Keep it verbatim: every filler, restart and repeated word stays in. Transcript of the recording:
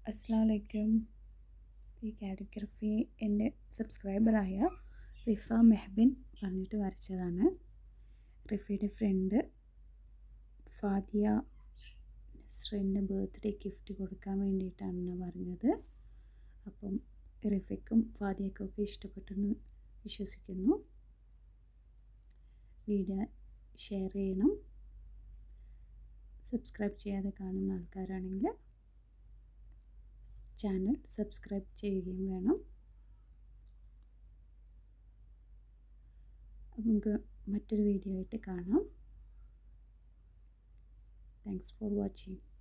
അസ്സലാമലൈക്കും. ഈ കാലിഗ്രഫി എൻ്റെ സബ്സ്ക്രൈബറായ റിഫ മെഹബിൻ പറഞ്ഞിട്ട് വരച്ചതാണ്. റിഫയുടെ ഫ്രണ്ട് ഫാദിയ നസ്റിൻ്റെ ബർത്ത്ഡേ ഗിഫ്റ്റ് കൊടുക്കാൻ വേണ്ടിയിട്ടാണ് പറഞ്ഞത്. അപ്പം റിഫയ്ക്കും ഫാദിയക്കും ഒക്കെ ഇഷ്ടപ്പെട്ടെന്ന് വിശ്വസിക്കുന്നു. വീഡിയോ ഷെയർ ചെയ്യണം. സബ്സ്ക്രൈബ് ചെയ്യാതെ കാണുന്ന ആൾക്കാരാണെങ്കിൽ ചാനൽ സബ്സ്ക്രൈബ് ചെയ്യുകയും വേണം. നമുക്ക് മറ്റൊരു വീഡിയോ ആയിട്ട് കാണാം. Thanks for watching.